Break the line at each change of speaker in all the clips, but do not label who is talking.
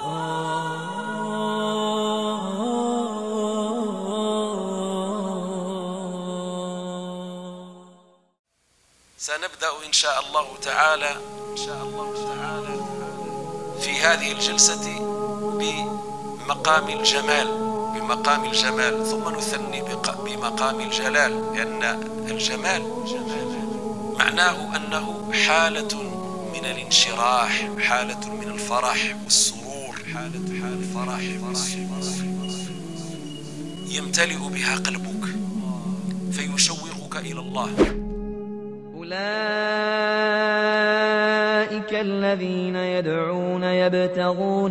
سنبدأ إن شاء الله تعالى في هذه الجلسة بمقام الجمال ثم نثني بمقام الجلال، لأن الجمال معناه أنه حالة من الانشراح، حالة من الفرح والسرور، حالة الفرح يمتلئ بها قلبك فيشوقك إلى الله.
أولئك الذين يدعون يبتغون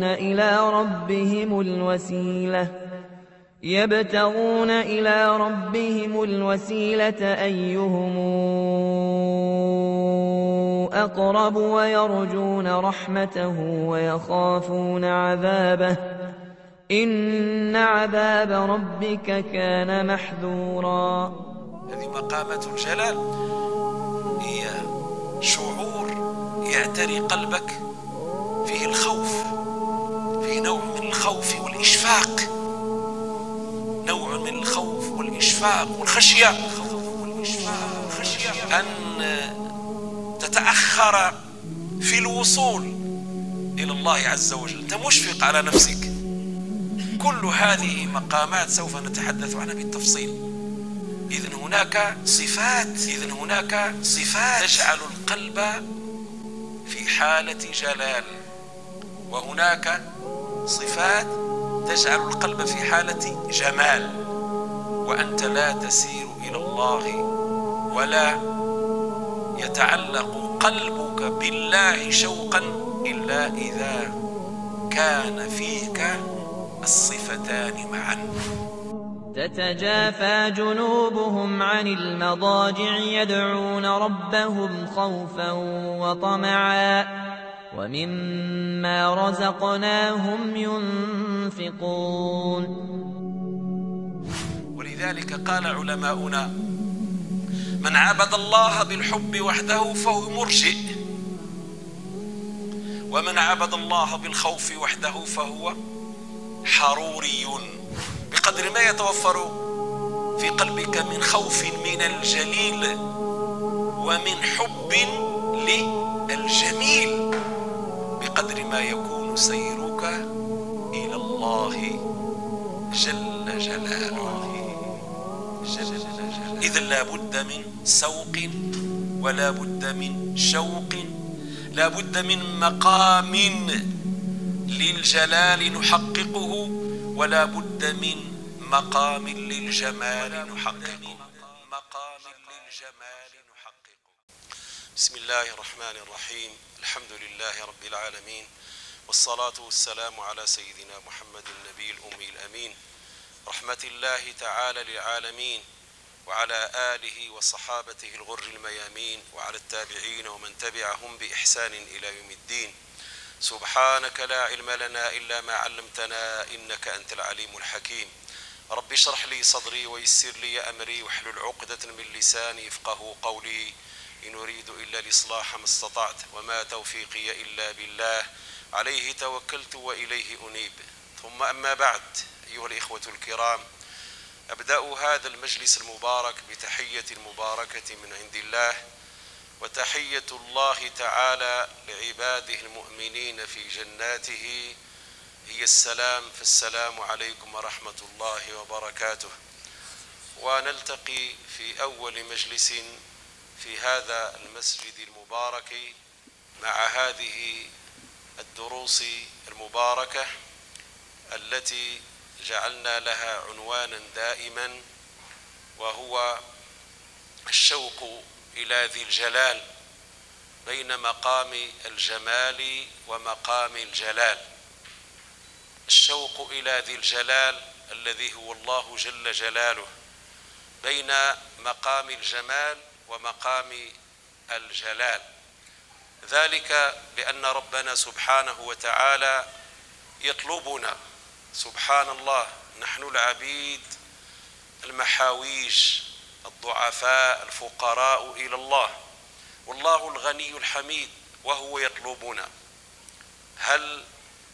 إلى ربهم الوسيلة أيهم أقرب ويرجون رحمته ويخافون عذابه إن عذاب ربك كان محذورا.
هذه مقامات الجلال، هي شعور يعتري قلبك فيه الخوف، فيه نوع من الخوف والإشفاق، نوع من الخوف والإشفاق والخشية، أن تتأخر في الوصول إلى الله عز وجل، أنت مشفق على نفسك. كل هذه مقامات سوف نتحدث عنها بالتفصيل. إذن هناك صفات تجعل القلب في حالة جلال، وهناك صفات تجعل القلب في حالة جمال، وأنت لا تسير إلى الله ولا يتعلق قلبك بالله شوقا إلا إذا كان فيك الصفتان معا.
تتجافى جنوبهم عن المضاجع يدعون ربهم خوفا وطمعا ومما رزقناهم ينفقون.
ولذلك قال علماؤنا: من عبد الله بالحب وحده فهو مرجئ، ومن عبد الله بالخوف وحده فهو حروري. بقدر ما يتوفر في قلبك من خوف من الجليل ومن حب للجميل، بقدر ما يكون سيرك إلى الله جل جلاله. إذن لا بد من سوق ولا بد من شوق، لا بد من مقام للجلال نحققه، ولا بد من مقام للجمال نحققه. بسم الله الرحمن الرحيم. الحمد لله رب العالمين، والصلاة والسلام على سيدنا محمد النبي الأمي الأمين، رحمة الله تعالى للعالمين، وعلى آله وصحابته الغر الميامين، وعلى التابعين ومن تبعهم بإحسان إلى يوم الدين. سبحانك لا علم لنا إلا ما علمتنا إنك أنت العليم الحكيم. رب اشرح لي صدري ويسر لي أمري واحلل عقدة من لساني يفقهوا قولي. إن أريد إلا الإصلاح ما استطعت، وما توفيقي إلا بالله، عليه توكلت وإليه أنيب. ثم أما بعد، أيها الإخوة الكرام، أبدأ هذا المجلس المبارك بتحية مباركة من عند الله، وتحية الله تعالى لعباده المؤمنين في جناته هي السلام، فالسلام عليكم ورحمة الله وبركاته. ونلتقي في أول مجلس في هذا المسجد المبارك مع هذه الدروس المباركة التي جعلنا لها عنوانا دائما، وهو الشوق إلى ذي الجلال، بين مقام الجمال ومقام الجلال. الشوق إلى ذي الجلال الذي هو الله جل جلاله، بين مقام الجمال ومقام الجلال، ذلك بأن ربنا سبحانه وتعالى يطلبنا. سبحان الله، نحن العبيد المحاويج الضعفاء الفقراء إلى الله، والله الغني الحميد وهو يطلبنا. هل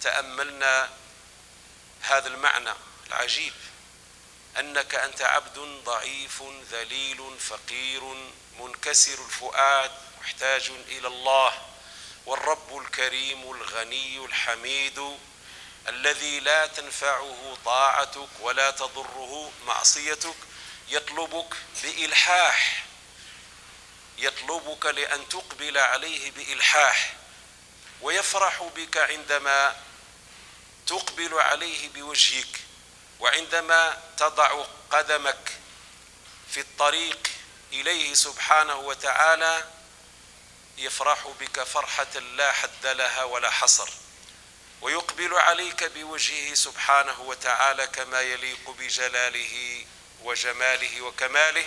تأملنا هذا المعنى العجيب، أنك أنت عبد ضعيف ذليل فقير منكسر الفؤاد محتاج إلى الله، والرب الكريم الغني الحميد الذي لا تنفعه طاعتك ولا تضره معصيتك يطلبك بإلحاح، يطلبك لأن تقبل عليه بإلحاح، ويفرح بك عندما تقبل عليه بوجهك، وعندما تضع قدمك في الطريق إليه سبحانه وتعالى يفرح بك فرحة لا حد لها ولا حصر، ويقبل عليك بوجهه سبحانه وتعالى كما يليق بجلاله وجماله وكماله.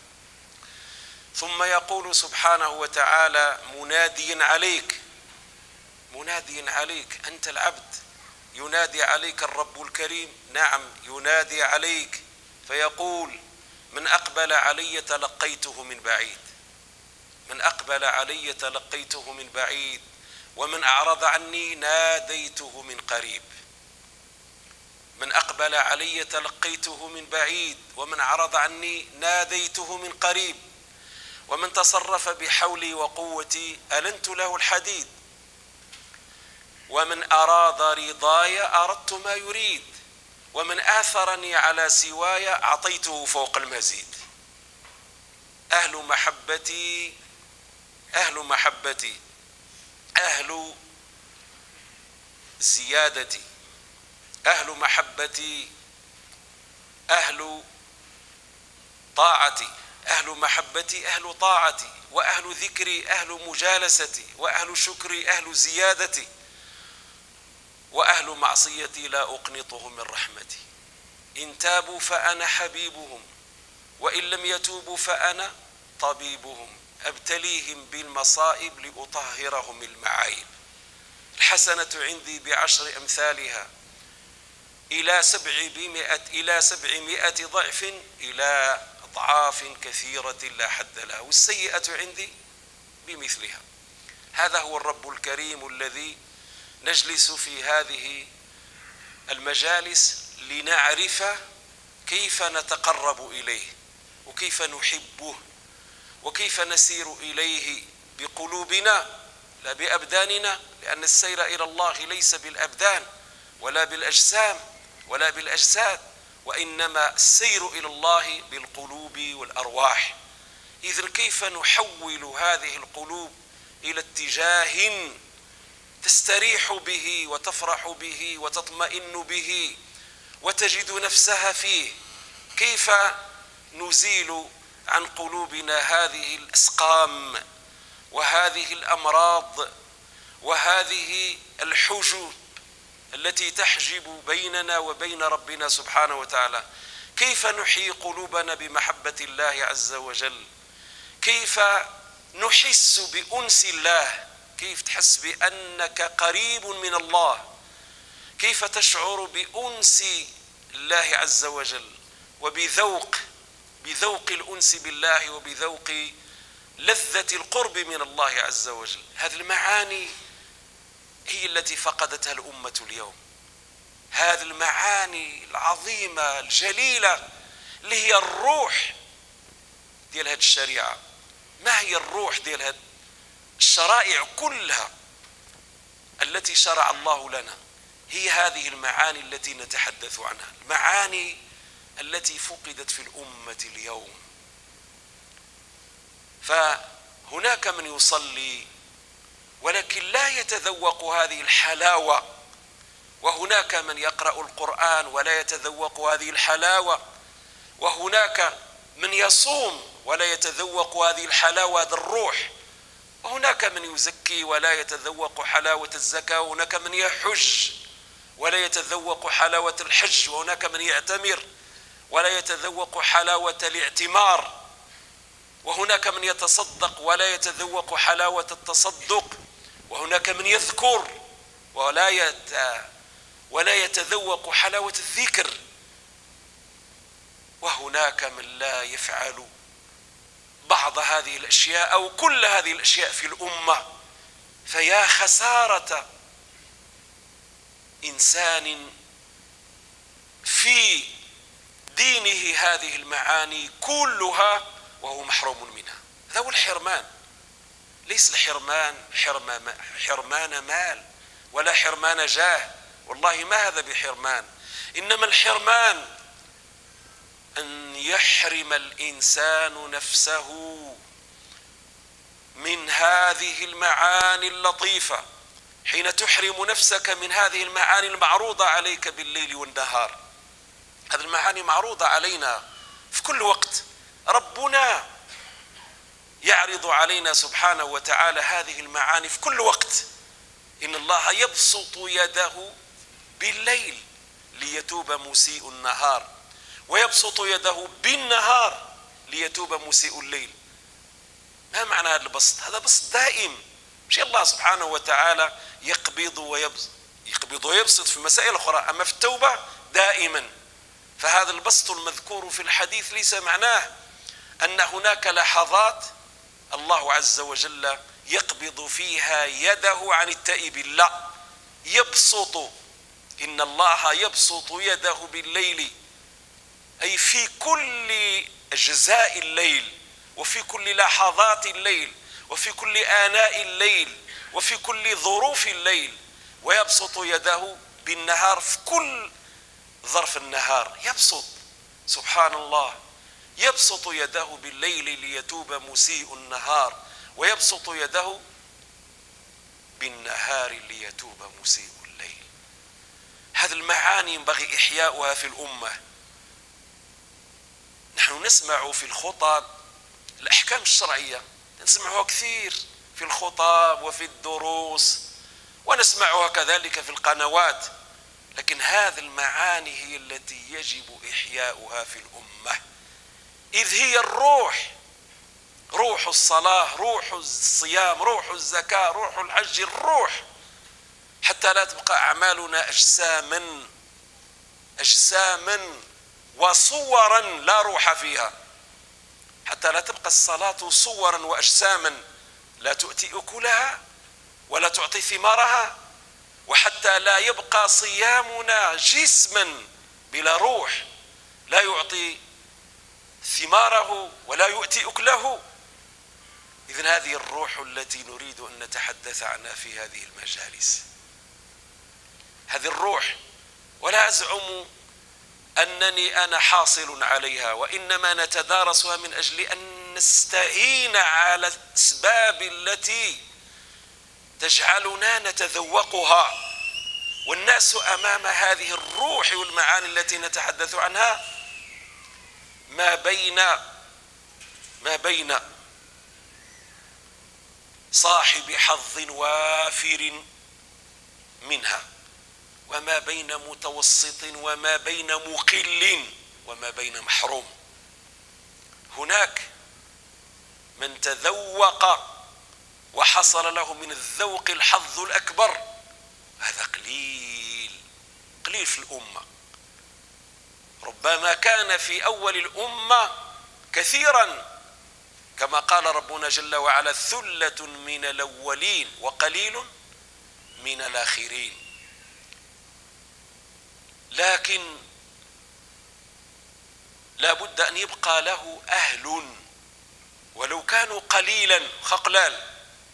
ثم يقول سبحانه وتعالى مناديا عليك أنت العبد، ينادي عليك الرب الكريم، نعم ينادي عليك، فيقول من أقبل علي تلقيته من بعيد، من أقبل علي تلقيته من بعيد، ومن أعرض عني ناديته من قريب. من أقبل علي تلقيته من بعيد، ومن أعرض عني ناديته من قريب، ومن تصرف بحولي وقوتي ألنت له الحديد، ومن أراد رضاي أردت ما يريد، ومن آثرني على سواي أعطيته فوق المزيد. أهل محبتي أهل زيادتي، أهل محبتي، أهل طاعتي، أهل محبتي أهل طاعتي، وأهل ذكري أهل مجالستي، وأهل شكري أهل زيادتي، وأهل معصيتي لا أقنطهم من رحمتي. إن تابوا فأنا حبيبهم، وإن لم يتوبوا فأنا طبيبهم، أبتليهم بالمصائب لأطهرهم المعايب. الحسنة عندي بعشر أمثالها إلى 700 ضعف إلى أضعاف كثيرة لا حد لها، والسيئة عندي بمثلها. هذا هو الرب الكريم الذي نجلس في هذه المجالس لنعرف كيف نتقرب إليه، وكيف نحبه، وكيف نسير إليه بقلوبنا لا بأبداننا، لأن السير إلى الله ليس بالأبدان ولا بالأجسام ولا بالأجساد، وإنما السير إلى الله بالقلوب والأرواح. إذن كيف نحول هذه القلوب إلى اتجاه تستريح به وتفرح به وتطمئن به وتجد نفسها فيه؟ كيف نزيل عن قلوبنا هذه الأسقام وهذه الأمراض وهذه الحجب التي تحجب بيننا وبين ربنا سبحانه وتعالى؟ كيف نحيي قلوبنا بمحبة الله عز وجل؟ كيف نحس بأنس الله؟ كيف تحس بأنك قريب من الله؟ كيف تشعر بأنس الله عز وجل وبذوق الأنس بالله وبذوق لذة القرب من الله عز وجل؟ هذه المعاني هي التي فقدتها الأمة اليوم، هذه المعاني العظيمة الجليلة اللي هي الروح ديال هذه الشريعة. ما هي الروح ديال هذه الشرائع كلها التي شرع الله لنا؟ هي هذه المعاني التي نتحدث عنها، المعاني التي فقدت في الأمة اليوم. فهناك من يصلي ولكن لا يتذوق هذه الحلاوة، وهناك من يقرأ القرآن ولا يتذوق هذه الحلاوة، وهناك من يصوم ولا يتذوق هذه الحلاوة، هذا الروح، وهناك من يزكي ولا يتذوق حلاوة الزكاة، وهناك من يحج ولا يتذوق حلاوة الحج، وهناك من يعتمر ولا يتذوق حلاوة الاعتمار، وهناك من يتصدق ولا يتذوق حلاوة التصدق، وهناك من يذكر ولا يتذوق حلاوة الذكر، وهناك من لا يفعل بعض هذه الأشياء أو كل هذه الأشياء في الأمة. فيا خسارة إنسان في دينه هذه المعاني كلها وهو محروم منها. هذا هو الحرمان. ليس الحرمان حرمان مال ولا حرمان جاه، والله ما هذا بحرمان، إنما الحرمان أن يحرم الإنسان نفسه من هذه المعاني اللطيفة. حين تحرم نفسك من هذه المعاني المعروضة عليك بالليل والنهار، هذه المعاني معروضة علينا في كل وقت، ربنا يعرض علينا سبحانه وتعالى هذه المعاني في كل وقت. إن الله يبسط يده بالليل ليتوب مسيء النهار، ويبسط يده بالنهار ليتوب مسيء الليل. ما معنى هذا البسط؟ هذا بسط دائم، مش الله سبحانه وتعالى يقبض ويبسط في مسائل أخرى، أما في التوبة دائما. فهذا البسط المذكور في الحديث ليس معناه أن هناك لحظات الله عز وجل يقبض فيها يده عن التائبين، لا، يبسط. إن الله يبسط يده بالليل، أي في كل أجزاء الليل، وفي كل لحظات الليل، وفي كل آناء الليل، وفي كل ظروف الليل. ويبسط يده بالنهار في كل ظرف النهار، يبسط سبحان الله، يبسط يده بالليل ليتوب مسيء النهار، ويبسط يده بالنهار ليتوب مسيء الليل. هذه المعاني ينبغي إحياؤها في الأمة. نحن نسمع في الخطب الأحكام الشرعية، نسمعها كثير في الخطب وفي الدروس، ونسمعها كذلك في القنوات، لكن هذه المعاني هي التي يجب إحياؤها في الأمة، إذ هي الروح، روح الصلاة، روح الصيام، روح الزكاة، روح الحج، الروح، حتى لا تبقى أعمالنا أجساما وصورا لا روح فيها، حتى لا تبقى الصلاة صورا وأجساما لا تؤتي أكلها ولا تعطي ثمارها، وحتى لا يبقى صيامنا جسما بلا روح لا يعطي ثماره ولا يؤتي أكله. إذن هذه الروح التي نريد أن نتحدث عنها في هذه المجالس، هذه الروح. ولا أزعم أنني أنا حاصل عليها، وإنما نتدارسها من أجل أن نستعين على الأسباب التي تجعلنا نتذوقها. والناس أمام هذه الروح والمعاني التي نتحدث عنها ما بين صاحب حظ وافر منها، وما بين متوسط، وما بين مقل، وما بين محروم. هناك من تذوق وحصل له من الذوق الحظ الأكبر، هذا قليل في الأمة. ربما كان في أول الأمة كثيرا، كما قال ربنا جل وعلا: ثلة من الأولين وقليل من الآخرين. لكن لا بد أن يبقى له أهل ولو كانوا قليلا خقلال.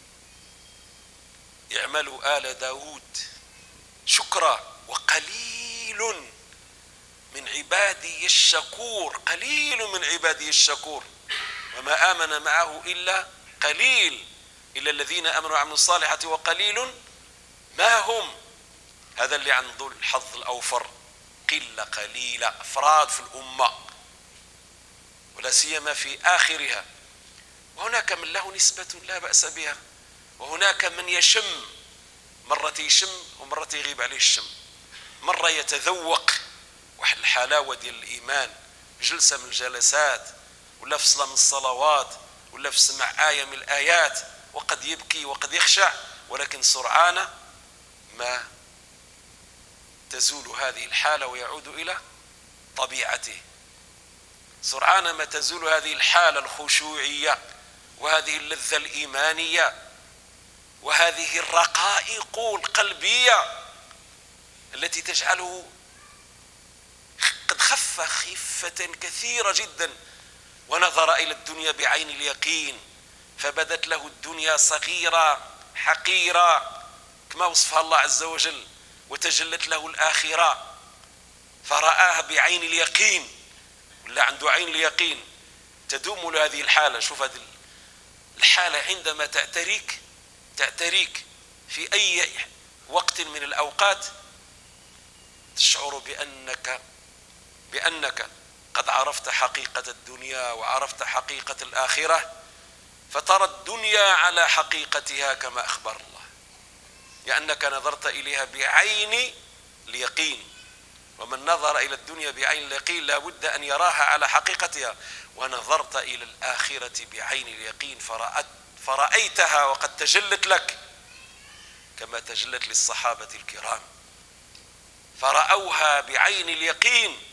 يعملوا آل داود شكرا، وقليل من عبادي الشكور، قليل من عبادي الشكور، وما آمن معه إلا قليل، إلا الذين آمنوا وعملوا الصالحات وقليل ما هم. هذا اللي عنده الحظ الأوفر، قلة قليلة، أفراد في الأمة، ولا سيما في آخرها. وهناك من له نسبة لا بأس بها، وهناك من يشم، مرة يشم ومرة يغيب عليه الشم، مرة يتذوق واحد الحلاوة ديال الإيمان، جلسة من الجلسات، ولا في صلاة من الصلوات، ولا في سماع آية من الآيات، وقد يبكي وقد يخشع، ولكن سرعان ما تزول هذه الحالة ويعود إلى طبيعته. سرعان ما تزول هذه الحالة الخشوعية، وهذه اللذة الإيمانية، وهذه الرقائق القلبية، التي تجعله قد خف خفة كثيرة جدا، ونظر إلى الدنيا بعين اليقين فبدت له الدنيا صغيرة حقيرة كما وصفها الله عز وجل، وتجلت له الآخرة فرآها بعين اليقين، ولا عنده عين اليقين تدوم له هذه الحالة. شوف هذه الحالة عندما تأتريك في أي وقت من الأوقات، تشعر بأنك قد عرفت حقيقة الدنيا وعرفت حقيقة الآخرة، فترى الدنيا على حقيقتها كما أخبر الله، لأنك نظرت إليها بعين اليقين. ومن نظر إلى الدنيا بعين اليقين لا بد أن يراها على حقيقتها، ونظرت إلى الآخرة بعين اليقين فرأيتها وقد تجلت لك كما تجلت للصحابة الكرام، فرأوها بعين اليقين،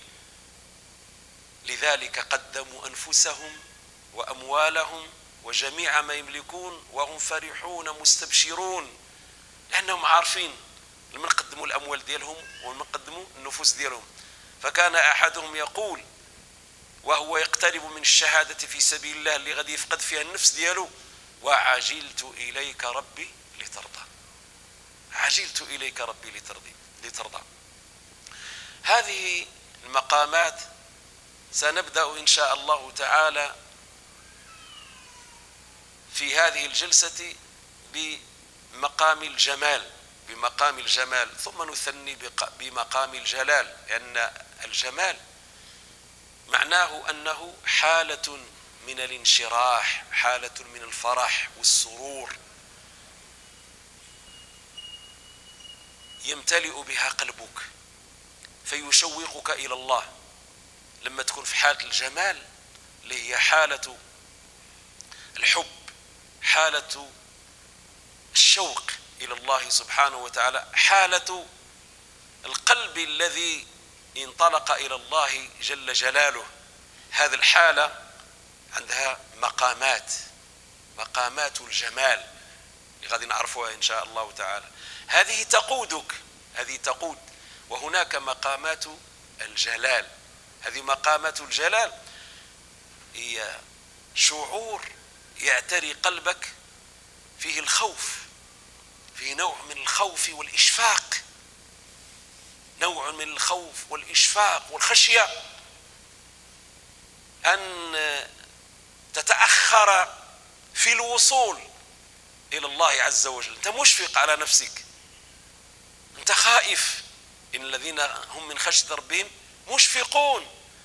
لذلك قدموا أنفسهم وأموالهم وجميع ما يملكون وهم فرحون مستبشرون، لأنهم عارفين لمن قدموا الأموال ديالهم ومن قدموا النفوس ديالهم. فكان أحدهم يقول وهو يقترب من الشهادة في سبيل الله اللي غادي يفقد فيها النفس ديالو: وعجلت إليك ربي لترضى، عجلت إليك ربي لترضى. هذه المقامات سنبدأ إن شاء الله تعالى في هذه الجلسة بمقام الجمال، ثم نثني بمقام الجلال، لأن الجمال معناه أنه حالة من الانشراح، حالة من الفرح والسرور يمتلئ بها قلبك فيشوقك إلى الله. لما تكون في حالة الجمال اللي هي حالة الحب، حالة الشوق إلى الله سبحانه وتعالى، حالة القلب الذي انطلق إلى الله جل جلاله، هذه الحالة عندها مقامات الجمال اللي غادي نعرفوها إن شاء الله تعالى. هذه تقود، وهناك مقامات الجلال. هذه مقامات الجلال هي شعور يعتري قلبك فيه الخوف، فيه نوع من الخوف والإشفاق، نوع من الخوف والإشفاق والخشية أن تتأخر في الوصول إلى الله عز وجل. أنت مشفق على نفسك، أنت خائف. إن الذين هم من خشية ربهم مشفقون،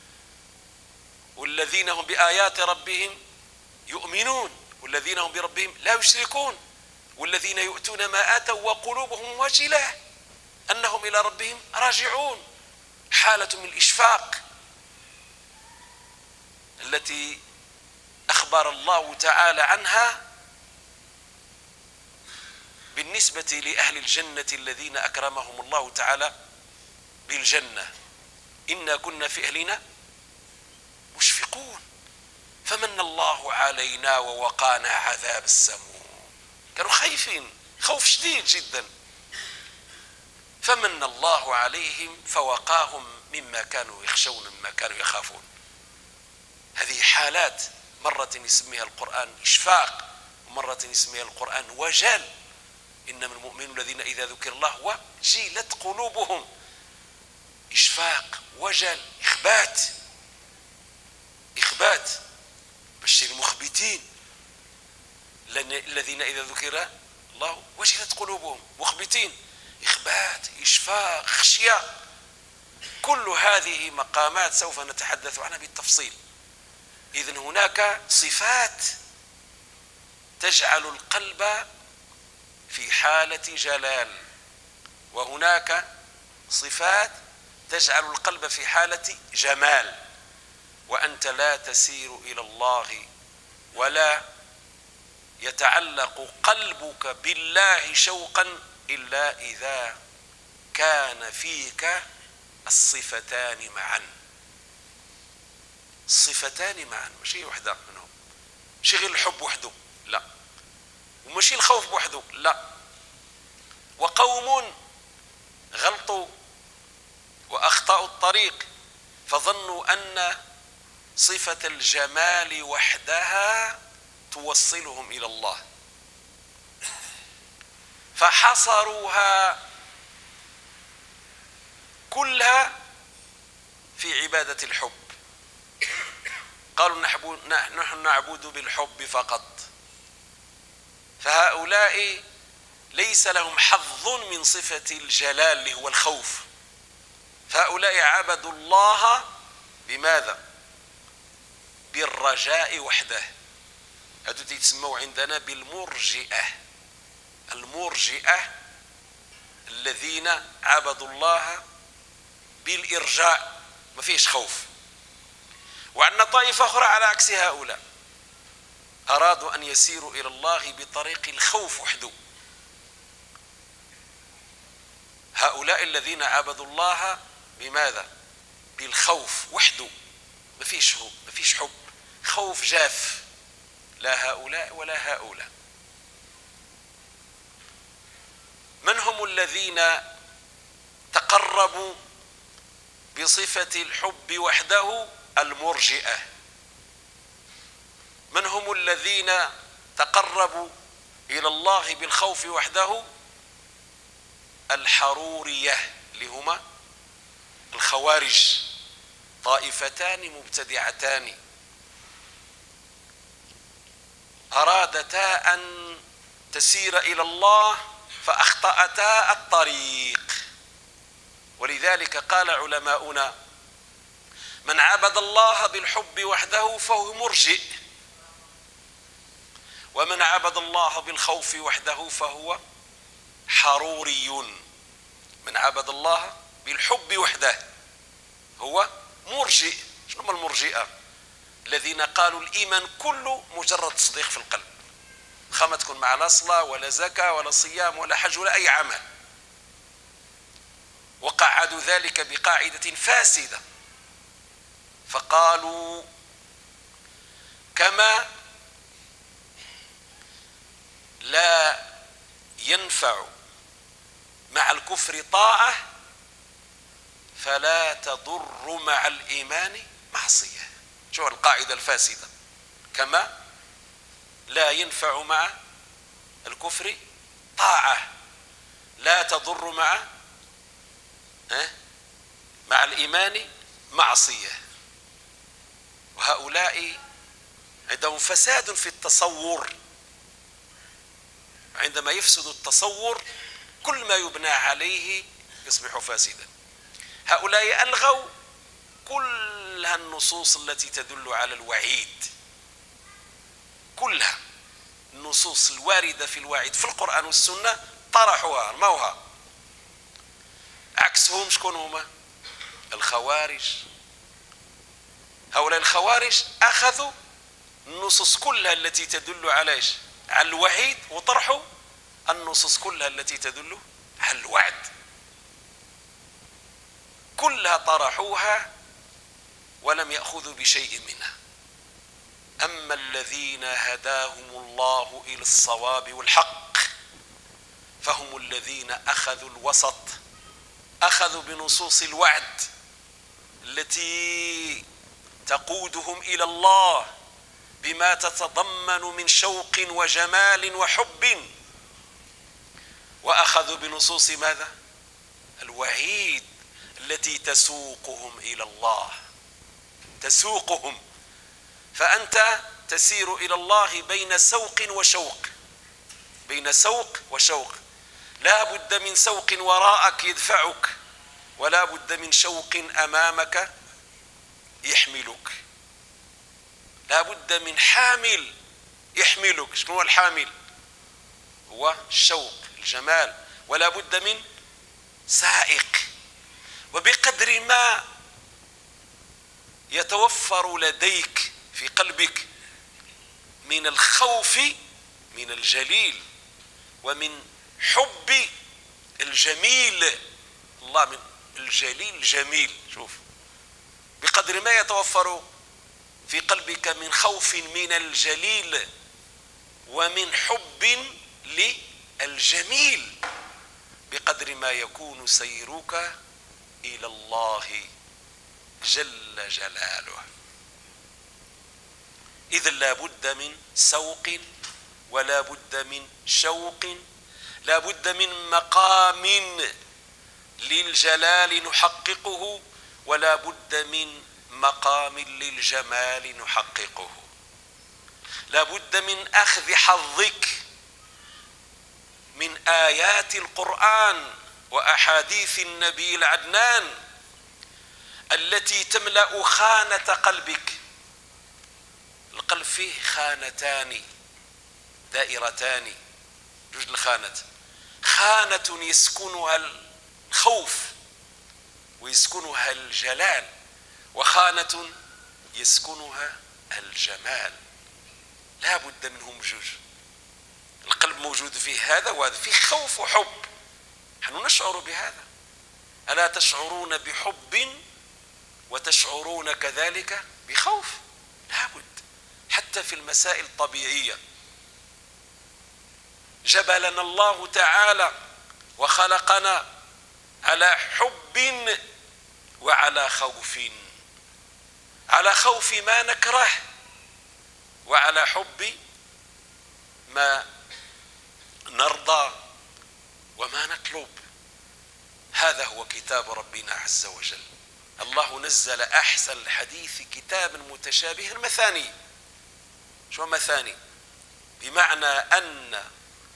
والذين هم بآيات ربهم يؤمنون، والذين هم بربهم لا يشركون، والذين يؤتون ما آتوا وقلوبهم وجلة أنهم إلى ربهم راجعون. حالة من الإشفاق التي أخبر الله تعالى عنها بالنسبة لأهل الجنة الذين أكرمهم الله تعالى بالجنة: إنا كنا في أهلنا مشفقون فمن الله علينا ووقانا عذاب السموم. كانوا خايفين خوف شديد جدا، فمن الله عليهم فوقاهم مما كانوا يخشون، مما كانوا يخافون. هذه حالات مرة يسميها القرآن إشفاق، ومرة يسميها القرآن وجل. إنما المؤمنون الذين إذا ذكر الله وجلت قلوبهم. إشفاق، وجل، إخبات. بشر المخبتين الذين إذا ذكر الله وجلت قلوبهم، مخبتين. إخبات، إشفاق، خشية. كل هذه مقامات سوف نتحدث عنها بالتفصيل. إذن هناك صفات تجعل القلب في حالة جلال، وهناك صفات تجعل القلب في حالة جمال. وأنت لا تسير إلى الله ولا يتعلق قلبك بالله شوقا إلا إذا كان فيك الصفتان معا. الصفتان معا، ماشي وحدة منهم، ماشي غير الحب وحده، لا، وماشي الخوف وحده، لا. وقوم غلطوا قطعوا الطريق، فظنوا أن صفة الجمال وحدها توصلهم إلى الله، فحصروها كلها في عبادة الحب. قالوا نحن نعبد بالحب فقط. فهؤلاء ليس لهم حظ من صفة الجلال اللي هو الخوف، فهؤلاء عبدوا الله بماذا؟ بالرجاء وحده. هذو يتسموا عندنا بالمرجئة. المرجئة الذين عبدوا الله بالإرجاء، ما فيش خوف. وعندنا طائفة أخرى على عكس هؤلاء، أرادوا أن يسيروا إلى الله بطريق الخوف وحده. هؤلاء الذين عبدوا الله بماذا؟ بالخوف وحده، ما فيش حب، خوف جاف، لا هؤلاء ولا هؤلاء. من هم الذين تقربوا بصفة الحب وحده؟ المرجئة. من هم الذين تقربوا إلى الله بالخوف وحده؟ الحرورية، اللي هما الخوارج، طائفتان مبتدعتان أرادتا أن تسير إلى الله فأخطأتا الطريق. ولذلك قال علماؤنا: من عبد الله بالحب وحده فهو مرجئ، ومن عبد الله بالخوف وحده فهو حروري. من عبد الله بالحب وحده هو مرجئ. شنو هم المرجئة؟ الذين قالوا الإيمان كله مجرد تصديق في القلب، ما تكون مع لا صلاة ولا زكاة ولا صيام ولا حج ولا أي عمل، وقعدوا ذلك بقاعدة فاسدة، فقالوا: كما لا ينفع مع الكفر طاعة فلا تضر مع الإيمان معصية. شو القاعدة الفاسدة؟ كما لا ينفع مع الكفر طاعة لا تضر مع الإيمان معصية. وهؤلاء عندهم فساد في التصور. عندما يفسد التصور كل ما يبنى عليه يصبح فاسدا. هؤلاء ألغوا كل النصوص التي تدل على الوعيد، كلها النصوص الواردة في الوعيد في القرآن والسنة طرحوها رموها. عكسهم شكون هما؟ الخوارج. هؤلاء الخوارج أخذوا النصوص كلها التي تدل على ايش؟ على الوعيد، وطرحوا النصوص كلها التي تدل على الوعد، كلها طرحوها ولم يأخذوا بشيء منها. أما الذين هداهم الله إلى الصواب والحق فهم الذين أخذوا الوسط، أخذوا بنصوص الوعد التي تقودهم إلى الله بما تتضمن من شوق وجمال وحب، وأخذوا بنصوص ماذا؟ الوعيد التي تسوقهم إلى الله، تسوقهم. فأنت تسير إلى الله بين سوق وشوق، بين سوق وشوق. لا بد من سوق وراءك يدفعك، ولا بد من شوق أمامك يحملك. لا بد من حامل يحملك. شنو هو الحامل؟ هو الشوق، الجمال. ولا بد من سائق. وبقدر ما يتوفر لديك في قلبك من الخوف من الجليل ومن حب الجميل، الله من الجليل جميل، شوف، بقدر ما يتوفر في قلبك من خوف من الجليل ومن حب للجميل، بقدر ما يكون سيرك إلى الله جل جلاله. إذا لا بد من سوق ولا بد من شوق، لا بد من مقام للجلال نحققه، ولا بد من مقام للجمال نحققه. لا بد من أخذ حظك من آيات القرآن وأحاديث النبي العدنان التي تملأ خانة قلبك. القلب فيه خانتان دائرتان، جوج الخانات، خانة يسكنها الخوف ويسكنها الجلال، وخانة يسكنها الجمال. لا بد منهم جوج. القلب موجود فيه هذا وهذا، فيه خوف وحب، نحن نشعر بهذا. ألا تشعرون بحب وتشعرون كذلك بخوف؟ لا بد، حتى في المسائل الطبيعية. جبلنا الله تعالى وخلقنا على حب وعلى خوف، على خوف ما نكره وعلى حب ما نرضى وما نطلب. هذا هو كتاب ربنا عز وجل. الله نزل أحسن الحديث كتابا متشابها مثاني. شو مثاني؟ بمعنى أن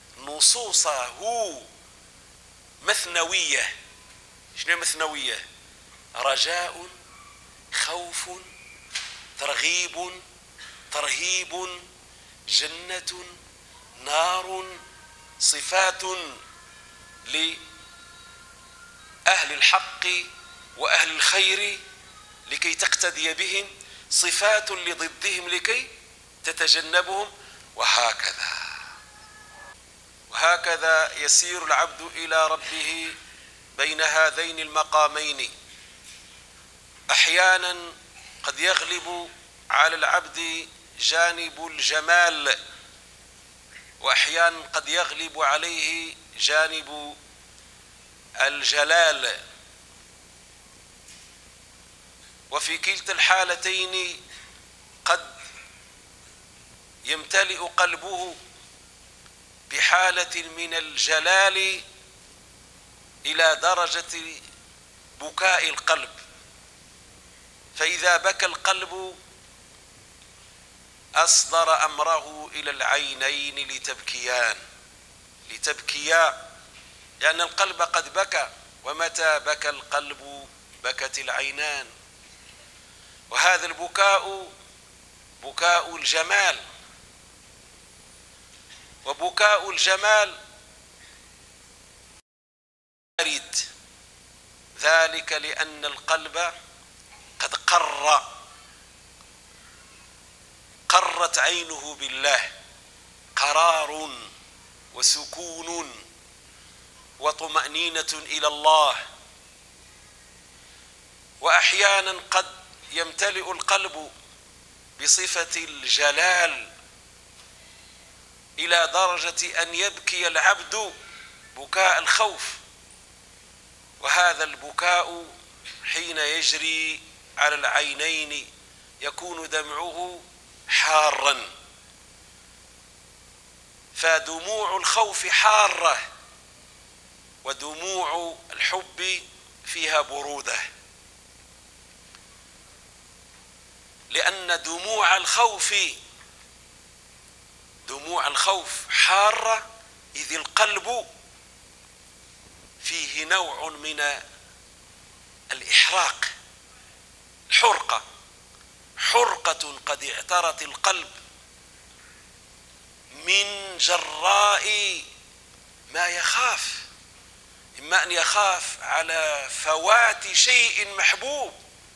نصوصه مثنوية. شنو مثنوية؟ رجاء، خوف، ترغيب، ترهيب، جنة، نار، صفات لأهل الحق وأهل الخير لكي تقتدي بهم، صفات لضدهم لكي تتجنبهم، وهكذا يسير العبد إلى ربه بين هذين المقامين. أحيانا قد يغلب على العبد جانب الجمال، وأحيانا قد يغلب عليه جانب الجلال، وفي كلتا الحالتين قد يمتلئ قلبه بحالة من الجلال إلى درجة بكاء القلب. فإذا بكى القلب أصدر أمره إلى العينين لتبكيا، لأن القلب قد بكى، ومتى بكى القلب بكت العينان. وهذا البكاء بكاء الجمال، وبكاء الجمال يرد ذلك لأن القلب قد قرت عينه بالله، قرار وسكون وطمأنينة إلى الله. وأحيانا قد يمتلئ القلب بصفة الجلال إلى درجة أن يبكي العبد بكاء الخوف، وهذا البكاء حين يجري على العينين يكون دمعه حارا، فدموع الخوف حارة ودموع الحب فيها برودة، لأن دموع الخوف حارة، إذ القلب فيه نوع من الإحراق، حرقة قد اعترت القلب من جراء ما يخاف، إما أن يخاف على فوات شيء محبوب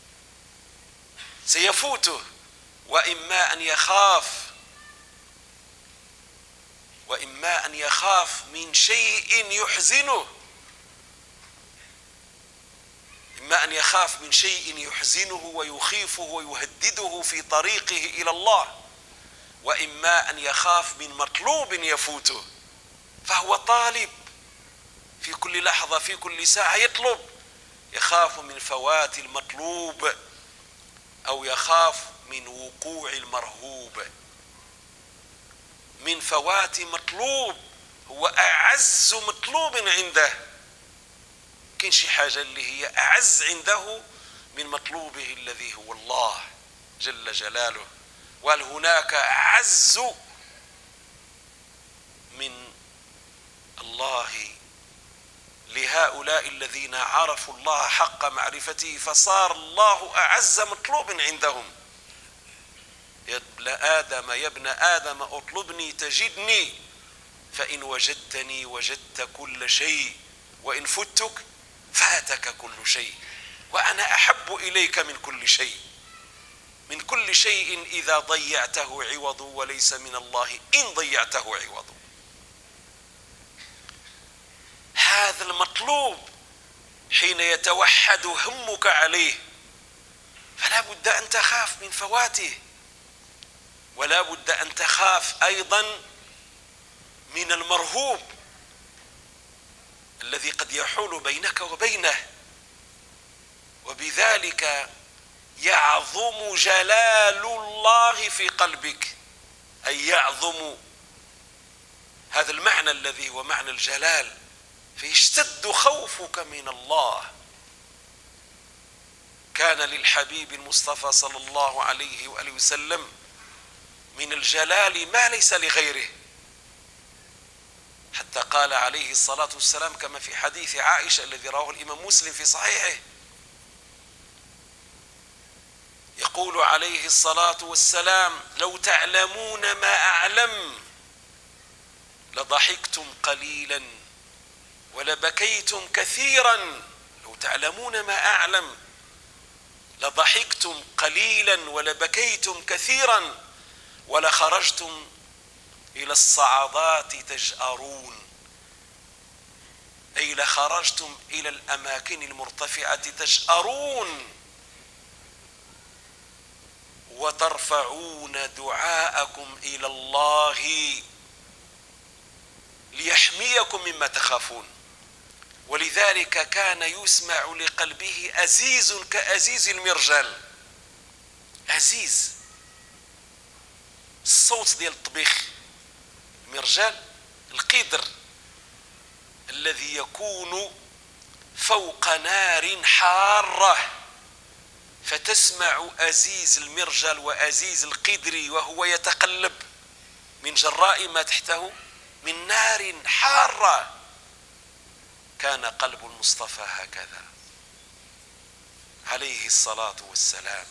سيفوته، وإما أن يخاف من شيء يحزنه، إما أن يخاف من شيء يحزنه ويخيفه ويهدده في طريقه إلى الله، وإما أن يخاف من مطلوب يفوته، فهو طالب في كل لحظة في كل ساعة، يخاف من فوات المطلوب أو يخاف من وقوع المرهوب. من فوات مطلوب هو أعز مطلوب عنده، كاين شي حاجة اللي هي أعز عنده من مطلوبه الذي هو الله جل جلاله. وهل هناك أعز من الله لهؤلاء الذين عرفوا الله حق معرفته فصار الله أعز مطلوب عندهم. يا ابن آدم اطلبني تجدني، فإن وجدتني وجدت كل شيء، وإن فتك فاتك كل شيء، وأنا أحب إليك من كل شيء. من كل شيء إذا ضيعته عوض، وليس من الله إن ضيعته عوض. هذا المطلوب حين يتوحد همك عليه فلا بد أن تخاف من فواته، ولا بد أن تخاف أيضا من المرهوب الذي قد يحول بينك وبينه. وبذلك يعظم جلال الله في قلبك، أي يعظم هذا المعنى الذي هو معنى الجلال، فيشتد خوفك من الله. كان للحبيب المصطفى صلى الله عليه وآله وسلم من الجلال ما ليس لغيره، حتى قال عليه الصلاة والسلام كما في حديث عائشة الذي رواه الإمام مسلم في صحيحه، يقول عليه الصلاة والسلام: لو تعلمون ما أعلم لضحكتم قليلا ولبكيتم كثيرا. لو تعلمون ما أعلم لضحكتم قليلا ولبكيتم كثيرا، ولخرجتم إلى الصعدات تجأرون، أي لخرجتم إلى الأماكن المرتفعة تجأرون، وترفعون دعاءكم إلى الله ليحميكم مما تخافون. ولذلك كان يسمع لقلبه أزيز كأزيز المرجل. أزيز الصوت ديال الطبيخ، المرجل القدر الذي يكون فوق نار حارة، فتسمع أزيز المرجل وأزيز القدر وهو يتقلب من جراء ما تحته من نار حارة. كان قلب المصطفى هكذا عليه الصلاة والسلام،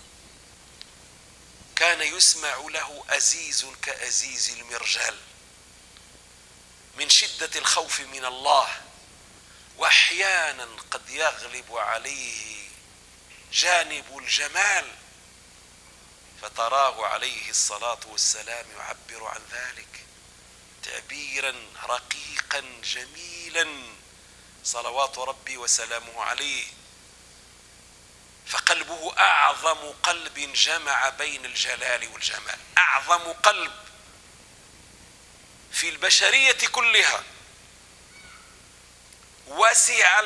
كان يسمع له أزيز كأزيز المرجل من شدة الخوف من الله. وأحيانا قد يغلب عليه جانب الجمال، فتراه عليه الصلاة والسلام يعبر عن ذلك تعبيرا رقيقا جميلا صلوات ربي وسلامه عليه. فقلبه أعظم قلب جمع بين الجلال والجمال، أعظم قلب في البشرية كلها. وسع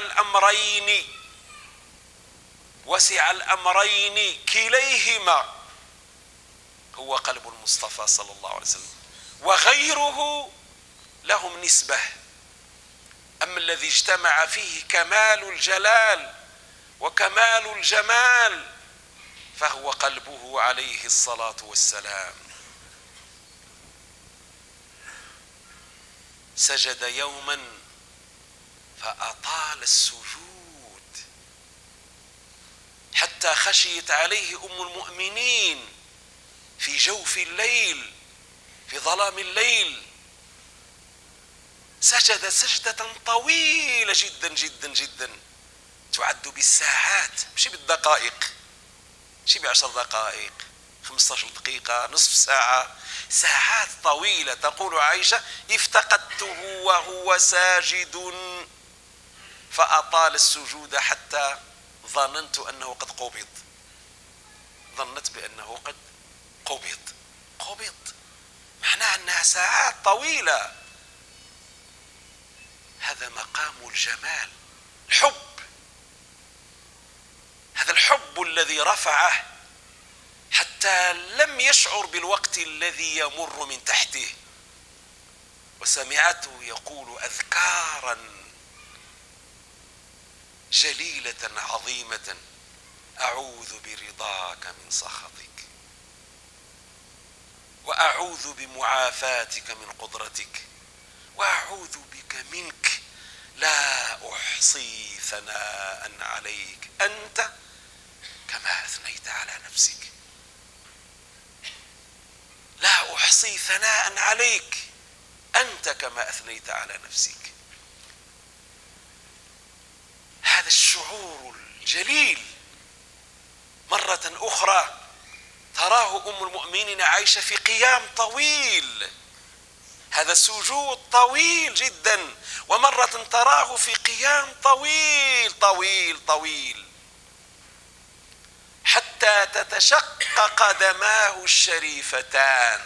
الأمرين كليهما هو قلب المصطفى صلى الله عليه وسلم، وغيره لهم نسبة. أما الذي اجتمع فيه كمال الجلال وكمال الجمال فهو قلبه عليه الصلاة والسلام. سجد يوما فأطال السجود حتى خشيت عليه أم المؤمنين في جوف الليل، في ظلام الليل، سجد سجدة طويلة جدا جدا جدا تعد بالساعات، مش بالدقائق، مش ب10 دقائق 15 دقيقة نصف ساعة، ساعات طويلة. تقول عائشة: افتقدته وهو ساجد فأطال السجود حتى ظننت أنه قد قبض، ظنت بأنه قد قبض، معناه أنها ساعات طويلة. هذا مقام الجمال، الحب الذي رفعه حتى لم يشعر بالوقت الذي يمر من تحته، وسمعته يقول أذكارا جليلة عظيمة: أعوذ برضاك من سخطك، وأعوذ بمعافاتك من قدرتك، وأعوذ بك منك، لا أحصي ثناء عليك أنت كما أثنيت على نفسك. لا أحصي ثناء عليك أنت كما أثنيت على نفسك. هذا الشعور الجليل مرة أخرى تراه أم المؤمنين عائشة في قيام طويل، هذا سجود طويل جدا، ومرة تراه في قيام طويل طويل طويل حتى تتشقق قدماه الشريفتان،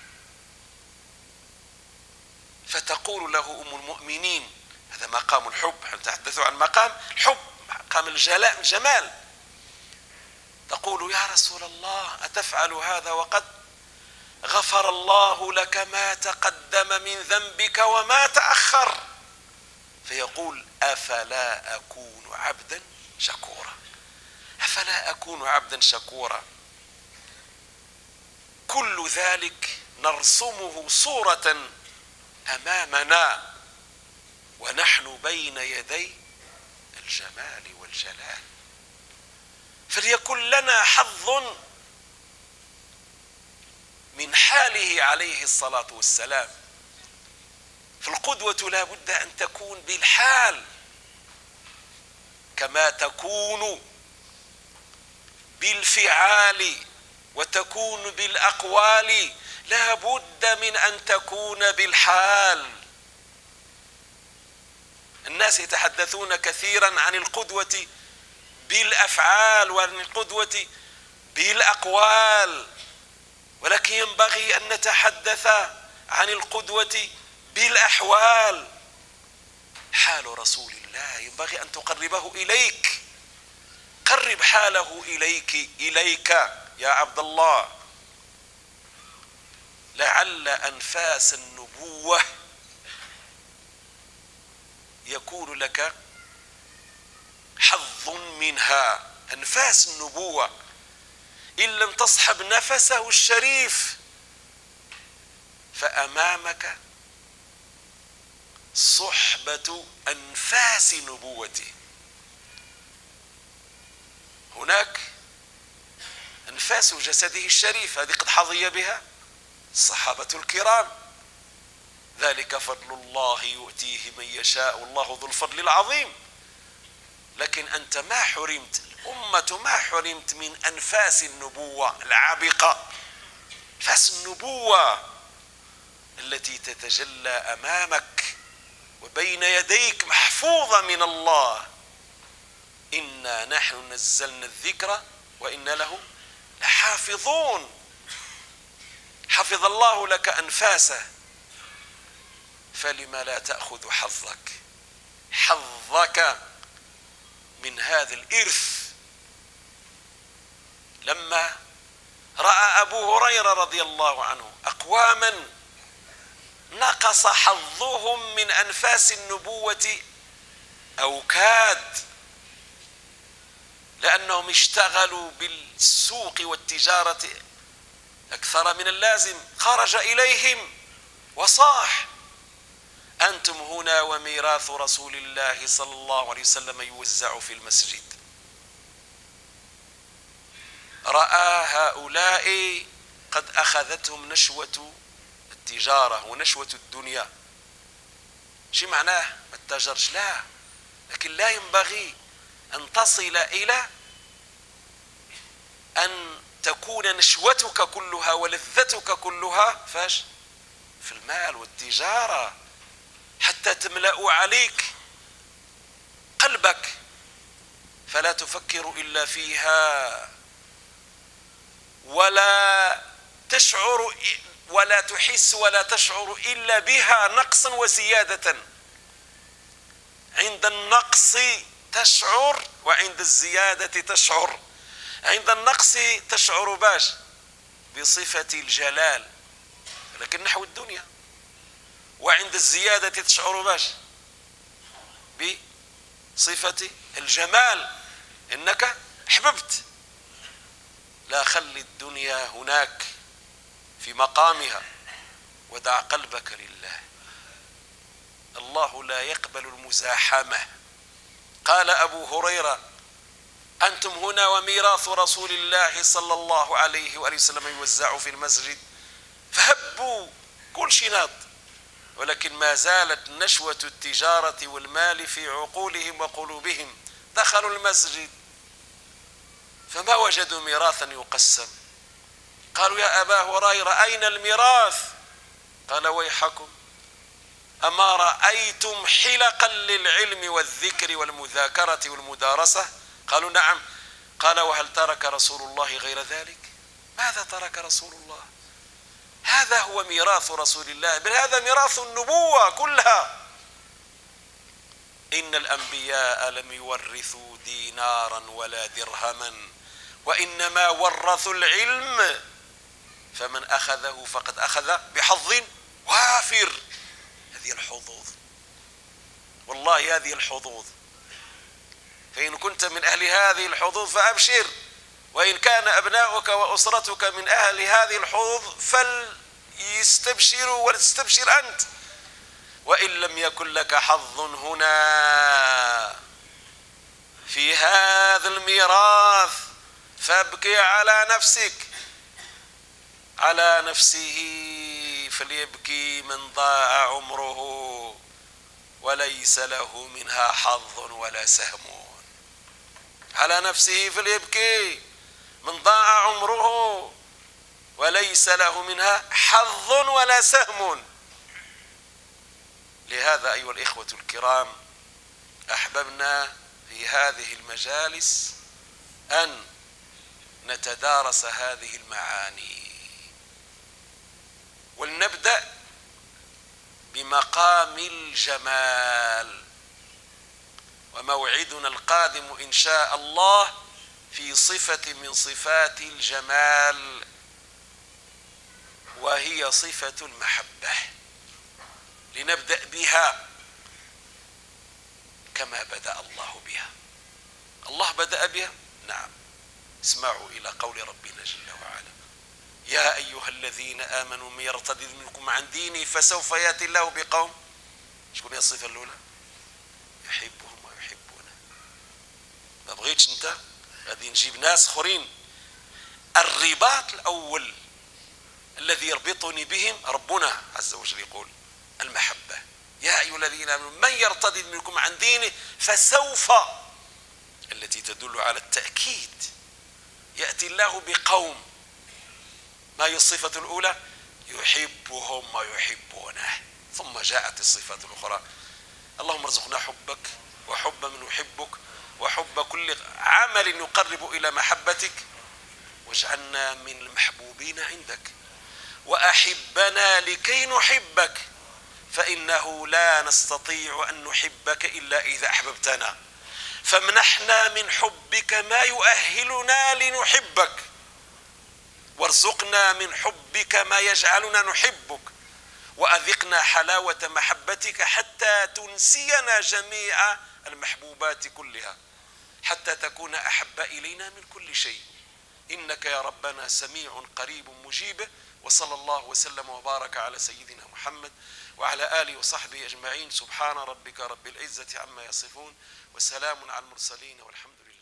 فتقول له أم المؤمنين: هذا مقام الحب، نتحدث عن مقام الحب، مقام الجمال. تقول: يا رسول الله، أتفعل هذا وقد غفر الله لك ما تقدم من ذنبك وما تأخر؟ فيقول: أفلا أكون عبدا شكورا، أفلا أكون عبدا شكورا. كل ذلك نرسمه صورة أمامنا ونحن بين يدي الجمال والجلال، فليكن لنا حظ من حاله عليه الصلاة والسلام. فالقدوة لا بد أن تكون بالحال كما تكون بالفعال وتكون بالأقوال، لا بد من أن تكون بالحال. الناس يتحدثون كثيرا عن القدوة بالأفعال وعن القدوة بالأقوال، ولكن ينبغي أن نتحدث عن القدوة بالأحوال. حال رسول الله ينبغي أن تقربه إليك، قرب حاله إليك يا عبد الله، لعل أنفاس النبوة يكون لك حظ منها. أنفاس النبوة إن لم تصحب نفسه الشريف فأمامك صحبة أنفاس نبوته. هناك أنفاس جسده الشريف، هذه قد حظي بها الصحابة الكرام، ذلك فضل الله يؤتيه من يشاء والله ذو الفضل العظيم. لكن أنت ما حرمت، الأمة ما حرمت من أنفاس النبوة العابقة، أنفاس النبوة التي تتجلى أمامك وبين يديك محفوظة من الله. إنا نحن نزلنا الذكر وإنا له لحافظون. حفظ الله لك أنفاسه، فلما لا تأخذ حظك من هذا الإرث. لما رأى أبو هريرة رضي الله عنه أقواما نقص حظهم من أنفاس النبوة أو كاد، لأنهم اشتغلوا بالسوق والتجارة أكثر من اللازم، خرج إليهم وصاح: أنتم هنا وميراث رسول الله صلى الله عليه وسلم يوزع في المسجد. رأى هؤلاء قد أخذتهم نشوة التجارة ونشوة الدنيا. شو معناه؟ ما تتاجرش، لا، لكن لا ينبغي أن تصل إلى أن تكون نشوتك كلها ولذتك كلها فاش؟ في المال والتجارة، حتى تملأ عليك قلبك فلا تفكر إلا فيها، ولا تشعر ولا تحس ولا تشعر إلا بها نقصا وزيادة. عند النقص تشعر وعند الزيادة تشعر. عند النقص تشعر باش بصفة الجلال لكن نحو الدنيا، وعند الزيادة تشعر باش بصفة الجمال إنك أحببت. لا، خلي الدنيا هناك في مقامها ودع قلبك لله. الله لا يقبل المزاحمة. قال أبو هريرة: أنتم هنا وميراث رسول الله صلى الله عليه وآله وسلم يوزع في المسجد، فهبوا كل شيء ناض، ولكن ما زالت نشوة التجارة والمال في عقولهم وقلوبهم. دخلوا المسجد فما وجدوا ميراثا يقسم. قالوا: يا أبا هريرة أين الميراث؟ قال: ويحكم، أما رأيتم حلقا للعلم والذكر والمذاكرة والمدارسة؟ قالوا: نعم. قال: وهل ترك رسول الله غير ذلك؟ ماذا ترك رسول الله؟ هذا هو ميراث رسول الله، بل هذا ميراث النبوة كلها. إن الأنبياء لم يورثوا دينارا ولا درهما، وإنما ورثوا العلم، فمن أخذه فقد أخذ بحظ وافر. هذه الحظوظ، والله هذه الحظوظ، فإن كنت من أهل هذه الحظوظ فأبشر، وإن كان أبناؤك وأسرتك من أهل هذه الحظوظ فليستبشروا ولتستبشر أنت. وإن لم يكن لك حظ هنا في هذا الميراث فابكي على نفسك. على نفسه فليبكي من ضاع عمره وليس له منها حظ ولا سهم. على نفسه فليبكي من ضاع عمره وليس له منها حظ ولا سهم. لهذا أيها الإخوة الكرام، أحببنا في هذه المجالس أن نتدارس هذه المعاني، ولنبدأ بمقام الجمال. وموعدنا القادم إن شاء الله في صفة من صفات الجمال، وهي صفة المحبة. لنبدأ بها كما بدأ الله بها. الله بدأ بها، نعم. اسمعوا إلى قول ربنا جل وعلا: يا أيها الذين آمنوا من يرتد منكم عن دينه فسوف يأتي الله بقوم. شكون هي الصفة الأولى؟ يحبهم ويحبونه. ما بغيتش أنت غادي نجيب ناس آخرين. الرباط الأول الذي يربطني بهم ربنا عز وجل يقول المحبة. يا أيها الذين آمنوا من يرتد منكم عن دينه فسوف، التي تدل على التأكيد، يأتي الله بقوم. ما هي الصفة الأولى؟ يحبهم ويحبونه. ثم جاءت الصفات الأخرى: اللهم ارزقنا حبك وحب من يحبك وحب كل عمل يقرب إلى محبتك، واجعلنا من المحبوبين عندك، وأحبنا لكي نحبك، فإنه لا نستطيع أن نحبك إلا إذا أحببتنا، فامنحنا من حبك ما يؤهلنا لنحبك، وارزقنا من حبك ما يجعلنا نحبك، وأذقنا حلاوة محبتك حتى تنسينا جميع المحبوبات كلها، حتى تكون أحب إلينا من كل شيء، إنك يا ربنا سميع قريب مجيب. وصلى الله وسلم وبارك على سيدنا محمد وعلى آله وصحبه أجمعين. سبحان ربك رب العزة عما يصفون، وسلام على المرسلين، والحمد لله.